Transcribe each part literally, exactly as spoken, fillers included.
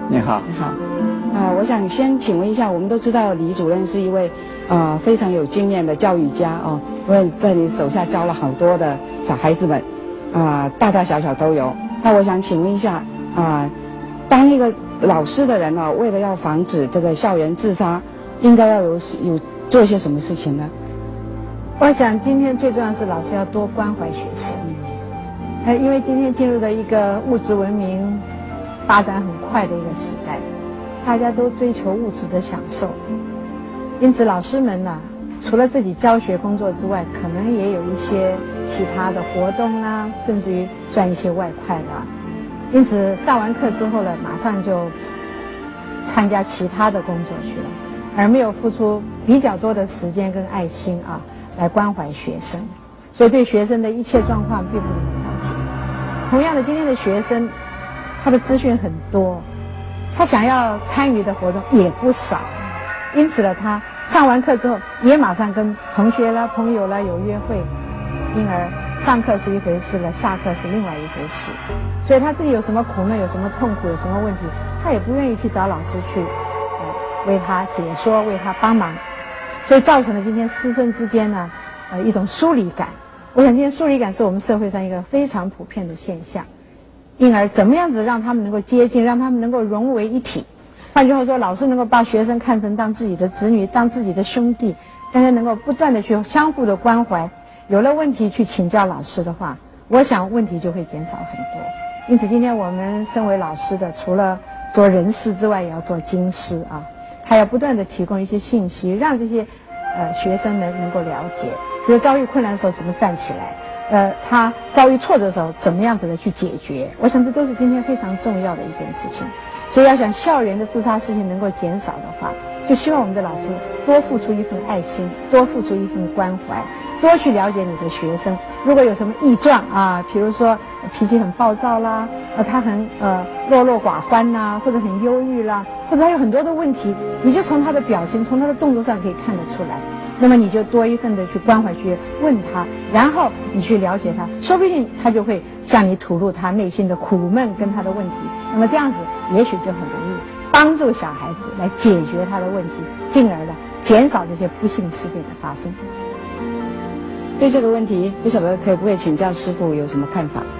你好。 你好。啊、呃，我想先请问一下，我们都知道李主任是一位呃非常有经验的教育家哦，因为在你手下教了好多的小孩子们，啊、呃，大大小小都有。那我想请问一下啊、呃，当一个老师的人哦，为了要防止这个校园自杀，应该要有有做一些什么事情呢？ 我想今天最重要是老师要多关怀学生，呃，因为今天进入了一个物质文明发展很快的一个时代，大家都追求物质的享受，因此老师们呢、啊，除了自己教学工作之外，可能也有一些其他的活动啦，甚至于赚一些外快啦。因此上完课之后呢，马上就参加其他的工作去了，而没有付出比较多的时间跟爱心啊，来关怀学生，所以对学生的一切状况并不能了解。同样的，今天的学生，他的资讯很多，他想要参与的活动也不少，因此呢，他上完课之后也马上跟同学啦、朋友啦有约会，因而上课是一回事了，下课是另外一回事。所以他自己有什么苦闷、有什么痛苦、有什么问题，他也不愿意去找老师去，呃，为他解说、为他帮忙，所以造成了今天师生之间呢，呃，一种疏离感。我想今天疏离感是我们社会上一个非常普遍的现象。因而怎么样子让他们能够接近，让他们能够融为一体？换句话说，老师能够把学生看成当自己的子女，当自己的兄弟，大家能够不断的去相互的关怀，有了问题去请教老师的话，我想问题就会减少很多。因此，今天我们身为老师的，除了做人事之外，也要做经师啊，他要不断的提供一些信息，让这些呃学生们能够了解，比如遭遇困难的时候怎么站起来。呃，他遭遇挫折的时候，怎么样子的去解决？我想这都是今天非常重要的一件事情。所以要想校园的自杀事情能够减少的话，就希望我们的老师多付出一份爱心，多付出一份关怀，多去了解你的学生。如果有什么异状啊，比如说脾气很暴躁啦，呃，他很呃落落寡欢啦，或者很忧郁啦，或者他有很多的问题，你就从他的表情、从他的动作上可以看得出来。那么你就多一份的去关怀，去问他，然后你去了解他，说不定他就会向你吐露他内心的苦闷跟他的问题。那么这样子，也许就很容易帮助小孩子来解决他的问题，进而呢减少这些不幸事件的发生。 对这个问题，不晓得可不可以请教师父有什么看法？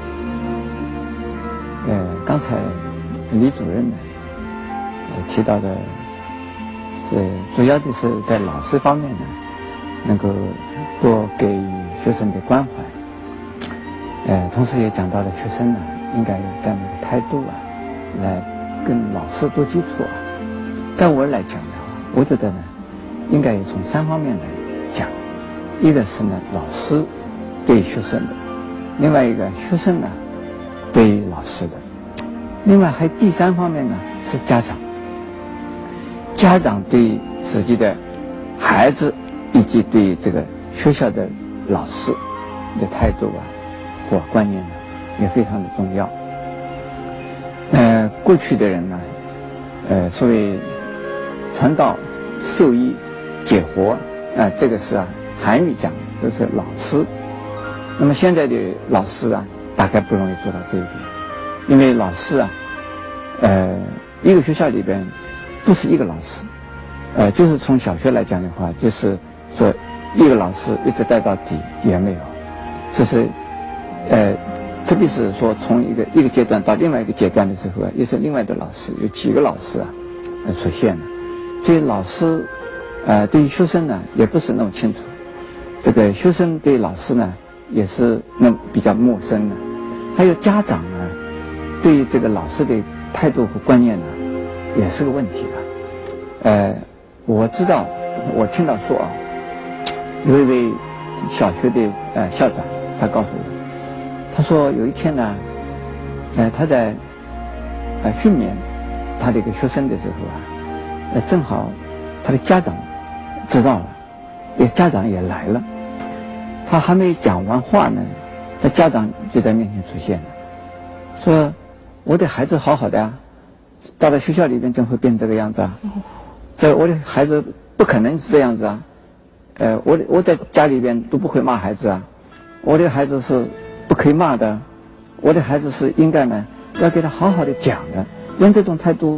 呃，刚才李主任呢，呃提到的是主要的是在老师方面呢，能够多给予学生的关怀，呃，同时也讲到了学生呢应该有这样的一个态度啊，来跟老师多接触啊。在我来讲的话，我觉得呢，应该从三方面来讲，一个是呢老师对学生的，另外一个学生呢对老师的，另外还第三方面呢是家长，家长对自己的孩子以及对这个学校的老师的态度啊和观念呢也非常的重要。呃，过去的人呢，呃，所谓传道授医解惑啊、呃，这个是啊韩语讲的，就是老师。那么现在的老师啊，大概不容易做到这一点，因为老师啊，呃，一个学校里边不是一个老师，呃，就是从小学来讲的话，就是说一个老师一直带到底也没有，就是呃，特别是说从一个一个阶段到另外一个阶段的时候啊，也是另外的老师，有几个老师啊，呃出现了，所以老师呃对于学生呢也不是那么清楚，这个学生对老师呢也是那比较陌生的，还有家长呢对于这个老师的态度和观念呢也是个问题的。呃，我知道，我听到说啊，有一位小学的呃校长，他告诉我，他说有一天呢，呃，他在呃训勉他的一个学生的时候啊，呃，正好他的家长知道了，也家长也来了，他还没讲完话呢，他家长就在面前出现了，说我的孩子好好的啊，到了学校里边怎么会变成这个样子啊？这我的孩子不可能是这样子啊，呃，我我在家里边都不会骂孩子啊，我的孩子是不可以骂的，我的孩子是应该呢要给他好好的讲的，用这种态度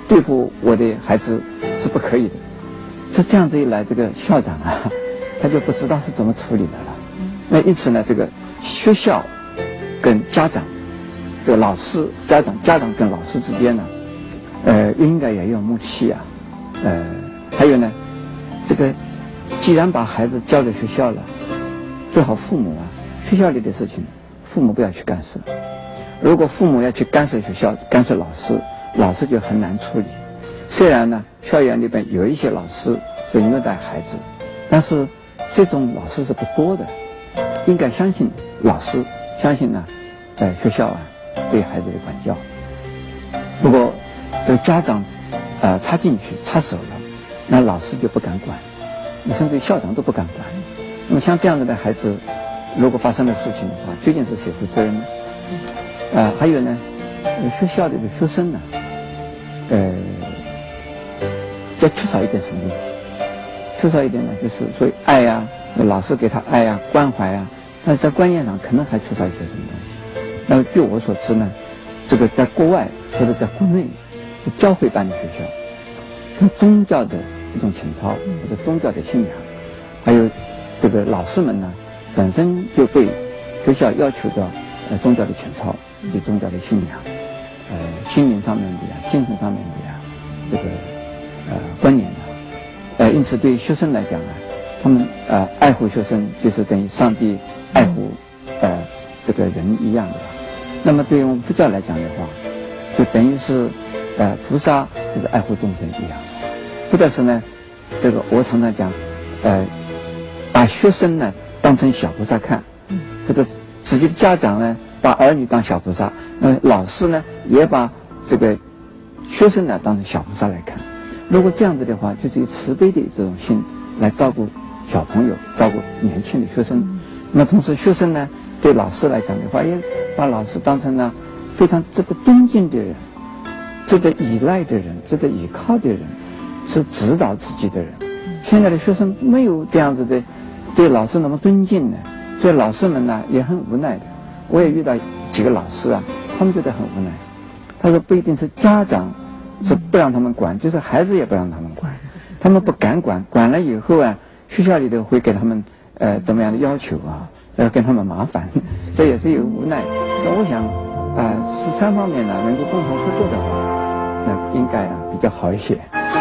对付我的孩子是不可以的。是这样子一来，这个校长啊，他就不知道是怎么处理的了。那因此呢，这个学校跟家长，这个老师、家长、家长跟老师之间呢，呃，应该也有默契啊。呃，还有呢，这个既然把孩子交在学校了，最好父母啊，学校里的事情，父母不要去干涉。如果父母要去干涉学校、干涉老师，老师就很难处理。虽然呢，校园里边有一些老师是虐待孩子，但是这种老师是不多的。应该相信老师，相信呢，呃，学校啊对孩子的管教。如果这个家长呃插进去插手了，那老师就不敢管，甚至校长都不敢管。那么像这样子的孩子，如果发生了事情的话，究竟是谁负责任呢？呃，还有呢，学校里的学生呢，呃，要缺少一点什么东西？缺少一点呢，就是所谓爱呀、啊，老师给他爱呀、啊、关怀呀、啊，但是在观念上可能还缺少一些什么东西。那么据我所知呢，这个在国外或者在国内是教会办的学校，跟宗教的一种情操或者宗教的信仰，还有这个老师们呢本身就被学校要求着呃宗教的情操以及宗教的信仰，呃心灵上面的呀、精神上面的呀这个呃观念呢，呃因此对学生来讲呢，他们呃爱护学生就是等于上帝爱护呃这个人一样的。那么对于我们佛教来讲的话，就等于是呃菩萨就是爱护众生一样，或者是呢这个我常常讲呃把学生呢当成小菩萨看，或者自己的家长呢把儿女当小菩萨，那么老师呢也把这个学生呢当成小菩萨来看。如果这样子的话，就是以慈悲的这种心来照顾小朋友，照顾年轻的学生。那么同时学生呢对老师来讲的话，也把老师当成了非常值得尊敬的人，值得依赖的人，值得依靠的人，是指导自己的人。现在的学生没有这样子的对老师那么尊敬呢，所以老师们呢也很无奈的。我也遇到几个老师啊，他们觉得很无奈。他说不一定是家长是不让他们管，就是孩子也不让他们管，他们不敢管，管了以后啊，学校里头会给他们呃怎么样的要求啊，要跟他们麻烦，这也是有无奈。那我想啊，十、呃、三方面呢能够共同合作的话，那应该呢比较好一些。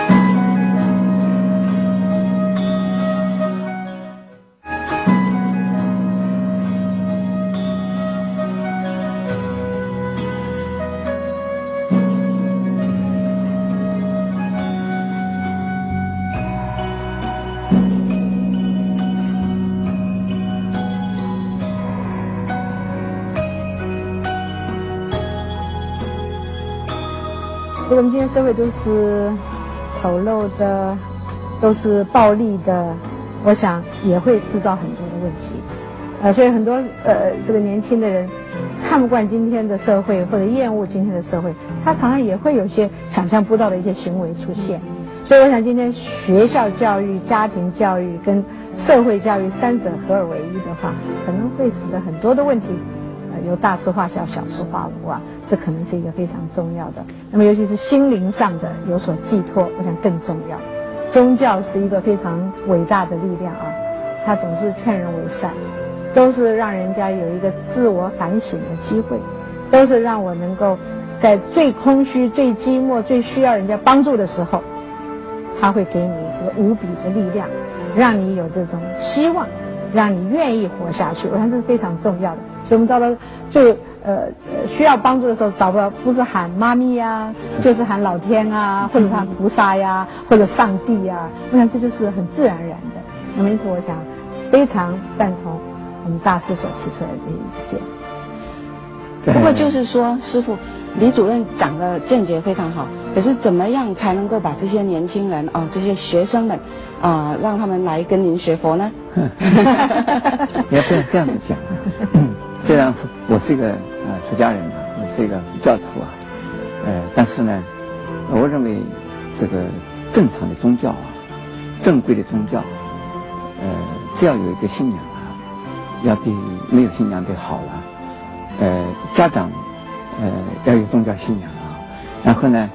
我们今天社会都是丑陋的，都是暴力的，我想也会制造很多的问题。呃，所以很多呃这个年轻的人看不惯今天的社会，或者厌恶今天的社会，他常常也会有些想象不到的一些行为出现。所以我想今天学校教育、家庭教育跟社会教育三者合而为一的话，可能会使得很多的问题呃由大事化小，小事化无啊。这可能是一个非常重要的。那么尤其是心灵上的有所寄托，我想更重要。宗教是一个非常伟大的力量啊，它总是劝人为善，都是让人家有一个自我反省的机会，都是让我能够在最空虚、最寂寞、最需要人家帮助的时候，他会给你这个无比的力量，让你有这种希望，让你愿意活下去。我想这是非常重要的。所以我们到了最呃需要帮助的时候，找不到不是喊妈咪呀，就是喊老天啊，或者喊菩萨呀，或者上帝呀。我想这就是很自然而然的。那么因此，我想非常赞同我们大师所提出来的这些意见。 不过就是说，师父，李主任讲的见解非常好。可是怎么样才能够把这些年轻人啊、这些学生们啊、让他们来跟您学佛呢？ 也不要这样子讲。虽然我是一个呃出家人啊，我是一个佛教徒啊，呃，但是呢，我认为这个正常的宗教啊，正规的宗教，呃，只要有一个信仰啊，要比没有信仰的好了。呃，家长呃要有宗教信仰啊，然后呢，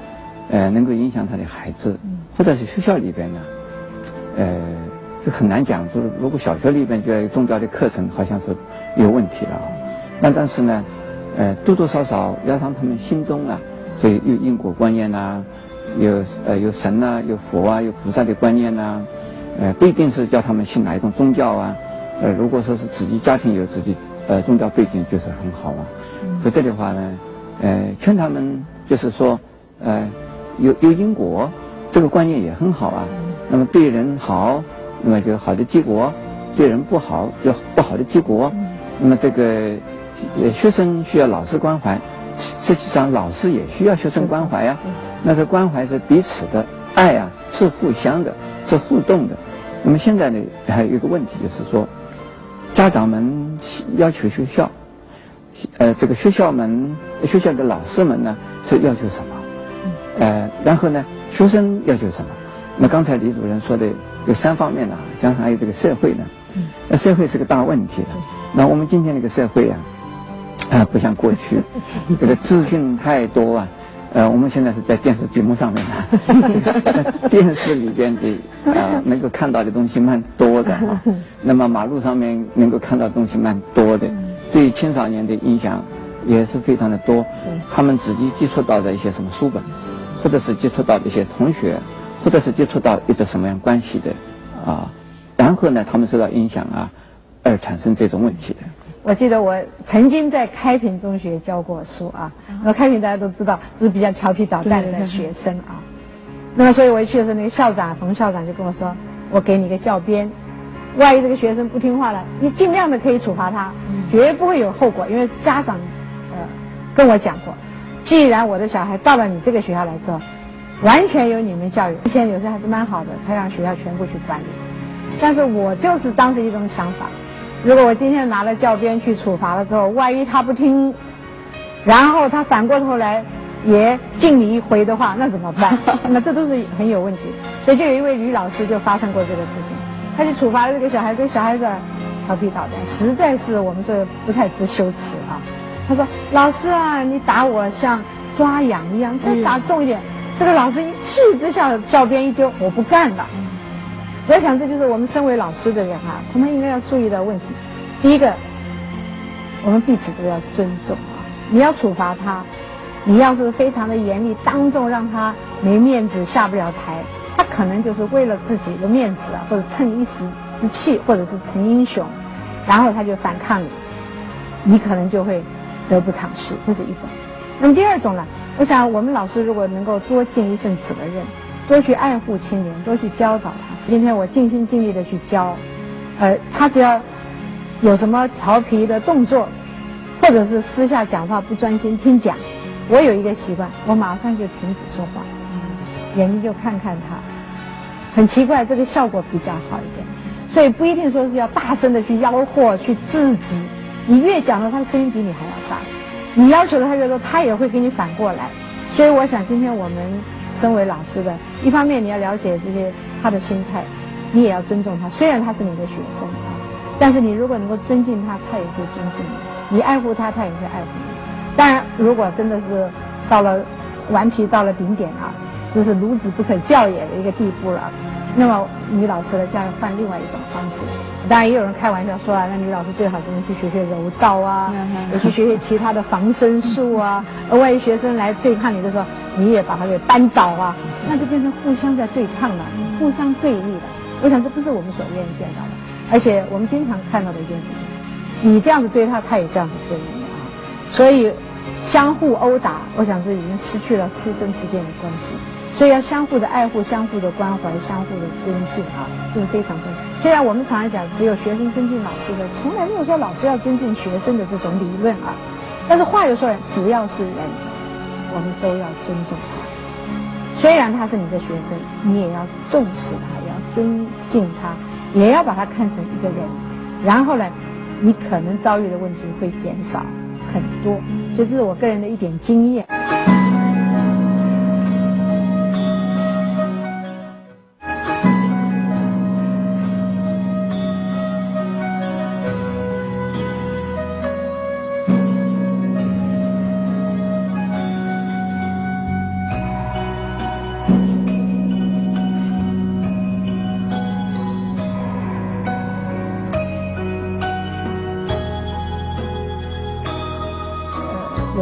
呃，能够影响他的孩子，或者是学校里边呢，呃，这很难讲。就是如果小学里边就要有宗教的课程，好像是有问题了啊。那但是呢，呃，多多少少要让他们心中啊，所以有因果观念呐，有呃有神呐、有佛啊、有菩萨的观念呐，呃，不一定是叫他们信哪一种宗教啊。呃，如果说是自己家庭有自己呃宗教背景，就是很好啊。否则的话呢，呃，劝他们就是说，呃，有有因果，这个观念也很好啊。那么对人好，那么就好的结果；对人不好，有不好的结果。那么这个呃学生需要老师关怀，实际上老师也需要学生关怀呀、啊。那这关怀是彼此的爱啊，是互相的，是互动的。那么现在呢，还有一个问题就是说，家长们要求学校，呃，这个学校们学校的老师们呢是要求什么？呃，然后呢，学生要求什么？那刚才李主任说的有三方面呢，加上还有这个社会呢。那社会是个大问题了。那我们今天这个社会啊，啊，不像过去，这个资讯太多啊。呃，我们现在是在电视节目上面啊，电视里边的啊，能够看到的东西蛮多的啊。那么马路上面能够看到的东西蛮多的，对青少年的影响也是非常的多。他们自己接触到的一些什么书本，或者是接触到的一些同学，或者是接触到一个什么样关系的啊，然后呢，他们受到影响啊，而产生这种问题的。 我记得我曾经在开平中学教过书啊，那么开平大家都知道是比较调皮捣蛋的学生啊，那么所以我一去的时候，那个校长冯校长就跟我说，我给你个教鞭，万一这个学生不听话了，你尽量的可以处罚他，绝不会有后果，因为家长呃跟我讲过，既然我的小孩到了你这个学校来之后，完全由你们教育，之前有时候还是蛮好的，他让学校全部去管理，但是我就是当时一种想法，如果我今天拿了教鞭去处罚了之后，万一他不听，然后他反过头来也敬你一回的话，那怎么办？那这都是很有问题。所以就有一位女老师就发生过这个事情，她去处罚了这个小孩，这个小孩子调皮捣蛋，实在是我们说不太知羞耻啊。她说：“老师啊，你打我像抓痒一样，再打重一点。嗯”这个老师一气之下教鞭一丢，我不干了。我想这就是我们身为老师的人啊，他们应该要注意的问题。第一个，我们彼此都要尊重啊。你要处罚他，你要是非常的严厉，当众让他没面子下不了台，他可能就是为了自己的面子啊，或者趁一时之气，或者是成英雄，然后他就反抗你，你可能就会得不偿失，这是一种。那么第二种呢，我想我们老师如果能够多尽一份责任，多去爱护青年，多去教导他。今天我尽心尽力的去教，呃，他只要有什么调皮的动作，或者是私下讲话不专心听讲，我有一个习惯，我马上就停止说话，眼睛就看看他。很奇怪，这个效果比较好一点。所以不一定说是要大声的去吆喝、去制止，你越讲了，他的声音比你还要大。你要求的他越多，他也会给你反过来。所以我想，今天我们身为老师的，一方面你要了解这些他的心态，你也要尊重他。虽然他是你的学生啊，但是你如果能够尊敬他，他也会尊敬你；你爱护他，他也会爱护你。当然，如果真的是到了顽皮到了顶点啊，这是孺子不可教也的一个地步了。那么女老师呢，就要换另外一种方式。当然也有人开玩笑说啊，那女老师最好只能去学学柔道啊，也去学学其他的防身术啊。而万一学生来对抗你的时候，你也把他给扳倒啊，那就变成互相在对抗了，互相对立了。我想这不是我们所愿意见到的，而且我们经常看到的一件事情，你这样子对他，他也这样子对你啊。所以相互殴打，我想这已经失去了师生之间的关系。所以要相互的爱护、相互的关怀、相互的尊敬啊，这是非常重要。虽然我们常常讲只有学生尊敬老师的，从来没有说老师要尊敬学生的这种理论啊。但是话又说，只要是人，我们都要尊重他。虽然他是你的学生，你也要重视他，也要尊敬他，也要把他看成一个人。然后呢，你可能遭遇的问题会减少很多。所以这是我个人的一点经验。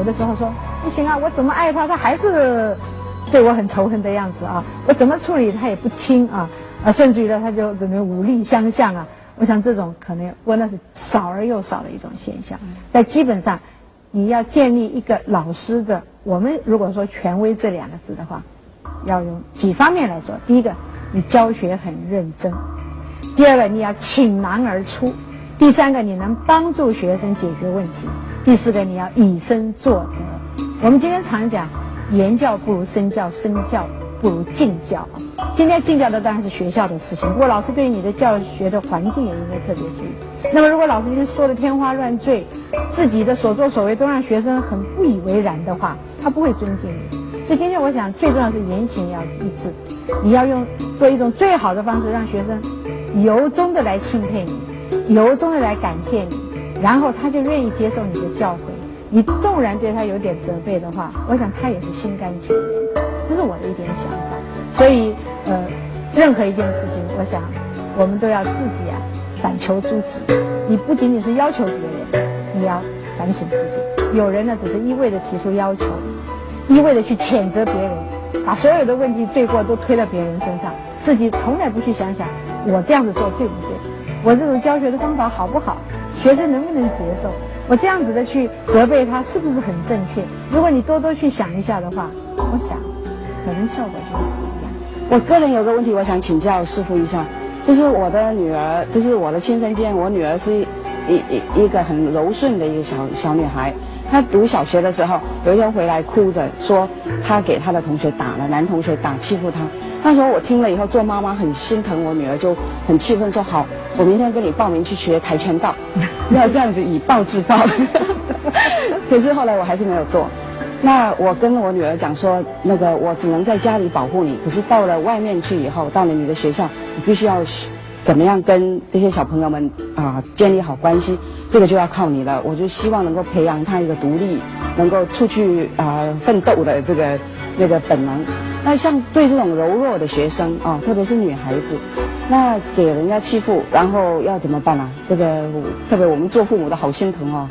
的时候说不行啊，我怎么爱他，他还是对我很仇恨的样子啊，我怎么处理他也不听啊，啊，甚至于呢他就只能武力相向啊。我想这种可能，不过那是少而又少的一种现象。在基本上，你要建立一个老师的，我们如果说权威这两个字的话，要用几方面来说。第一个，你教学很认真；第二个，你要倾囊而出；第三个，你能帮助学生解决问题；第四个，你要以身作则。我们今天常讲，言教不如身教，身教不如敬教。今天敬教的当然是学校的事情，不过老师对你的教学的环境也应该特别注意。那么如果老师今天说的天花乱坠，自己的所作所为都让学生很不以为然的话，他不会尊敬你。所以今天我想最重要是言行要一致，你要用做一种最好的方式，让学生由衷的来钦佩你，由衷的来感谢你，然后他就愿意接受你的教诲。你纵然对他有点责备的话，我想他也是心甘情愿的。这是我的一点想法。所以呃，任何一件事情，我想我们都要自己啊反求诸己。你不仅仅是要求别人，你要反省自己。有人呢只是一味的提出要求，一味的去谴责别人，把所有的问题罪过都推到别人身上，自己从来不去想想我这样子做对不对，我这种教学的方法好不好，学生能不能接受，我这样子的去责备他是不是很正确。如果你多多去想一下的话，我想可能效果就会不一样。 我个人有个问题，我想请教师父一下，就是我的女儿，这是我的亲身经验，我女儿是一一一个很柔顺的一个小小女孩。她读小学的时候，有一天回来哭着说，她给她的同学打了，男同学打欺负她。那时候我听了以后，做妈妈很心疼我女儿，就很气愤说：“好，我明天跟你报名去学跆拳道，要这样子以暴制暴。”可是后来我还是没有做。那我跟我女儿讲说，那个我只能在家里保护你，可是到了外面去以后，到了你的学校，你必须要怎么样跟这些小朋友们啊建立好关系，这个就要靠你了。我就希望能够培养他一个独立，能够出去啊奋斗的这个那个本能。那像对这种柔弱的学生啊，特别是女孩子，那给人家欺负，然后要怎么办啊？这个特别我们做父母的好心疼哦。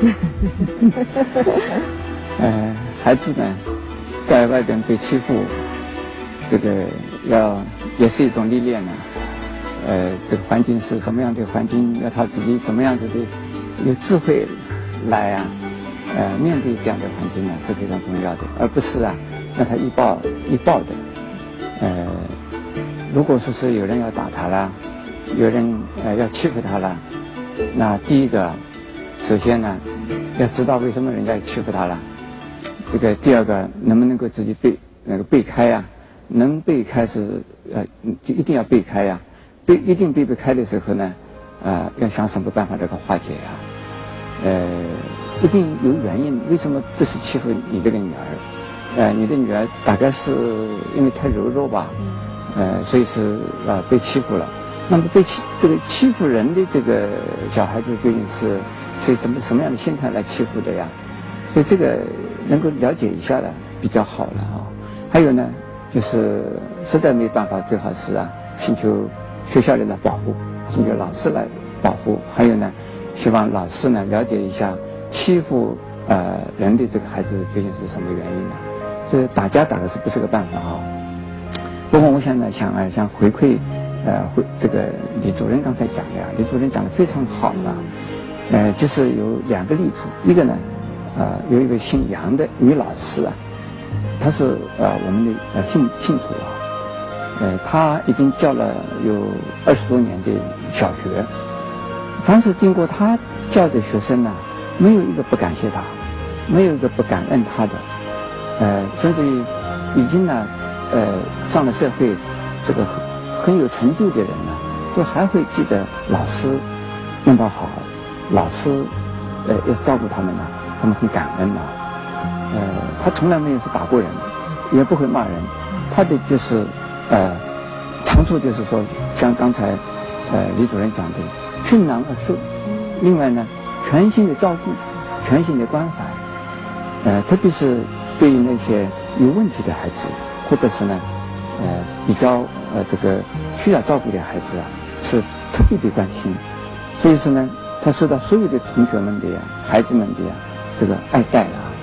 呃，孩子呢，在外边被欺负，这个要也是一种历练呢。呃，这个环境是什么样的环境，要他自己怎么样子的有智慧来啊，呃，面对这样的环境呢是非常重要的，而不是啊让他一暴一暴的。呃，如果说是有人要打他啦，有人呃要欺负他啦，那第一个，首先呢，要知道为什么人家欺负他了。这个第二个，能不能够自己避那个避开呀、啊？能避开是呃，就一定要避开呀、啊。避一定避不开的时候呢，呃，要想什么办法这个化解呀、啊。呃，一定有原因，为什么这是欺负你这个女儿？呃，你的女儿大概是因为太柔弱吧，呃，所以是呃被欺负了。那么被欺这个欺负人的这个小孩子究竟是是怎么什么样的心态来欺负的呀？所以这个能够了解一下的比较好了啊。还有呢，就是实在没办法，最好是啊，请求学校里来保护，请求老师来保护。还有呢，希望老师呢了解一下欺负呃人的这个孩子究竟是什么原因呢？这打架打的是不是个办法啊？不过我现在想啊，想回馈呃回这个李主任刚才讲的呀，李主任讲的非常好啊。呃，就是有两个例子，一个呢。呃，有一位姓杨的女老师啊，她是呃我们的呃信信徒啊，呃，她已经教了有二十多年的小学，凡是经过她教的学生呢，没有一个不感谢她，没有一个不感恩她的，呃，甚至于已经呢，呃，上了社会，这个很很有成就的人呢，都还会记得老师弄得好，老师呃要照顾他们呢。他们很感恩呐、啊，呃，他从来没有是打过人，也不会骂人，他的就是呃，长处就是说，像刚才呃李主任讲的，倾囊而授，另外呢，全心的照顾，全心的关怀，呃，特别是对于那些有问题的孩子，或者是呢，呃，比较呃这个需要照顾的孩子啊，是特别的关心，所以说呢，他受到所有的同学们的呀、孩子们的呀。这个爱戴了，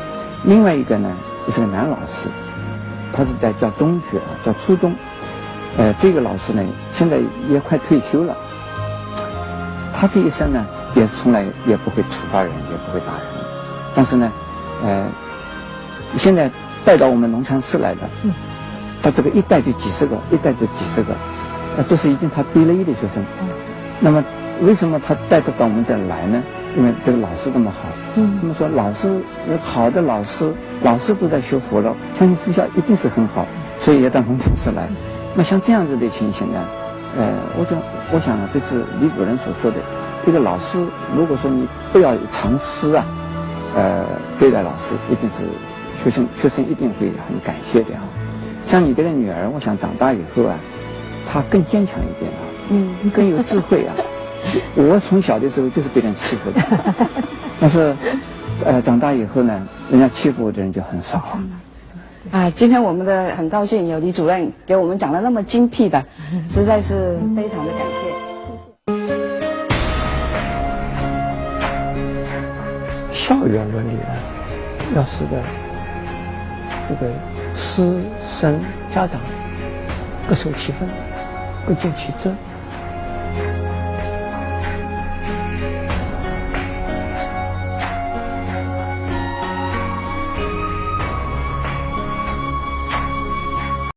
另外一个呢，也是个男老师，他是在教中学啊，教初中。呃，这个老师呢，现在也快退休了。他这一生呢，也从来也不会处罚人，也不会打人。但是呢，呃，现在带到我们农禅寺来的，嗯，他这个一带就几十个，一带就几十个，呃，都是已经他 B 了一的学生。嗯，那么为什么他带他到我们这儿来呢？因为这个老师这么好。嗯，他们说老师好的老师，老师都在学佛了，相信佛教一定是很好，所以也到农禅寺来。那像这样子的情形呢，呃，我就我想啊，这是李主任所说的，一个老师，如果说你不要藏私啊，呃，对待老师一定是学生学生一定会很感谢的啊。像你这个女儿，我想长大以后啊，她更坚强一点啊，嗯，更有智慧啊。我从小的时候就是被人欺负的，但是，呃，长大以后呢，人家欺负我的人就很少了。 啊，今天我们的很高兴有李主任给我们讲的那么精辟的，实在是非常的感谢，谢谢。 校园伦理呢，要使得这个师生家长各守其分，各尽其责。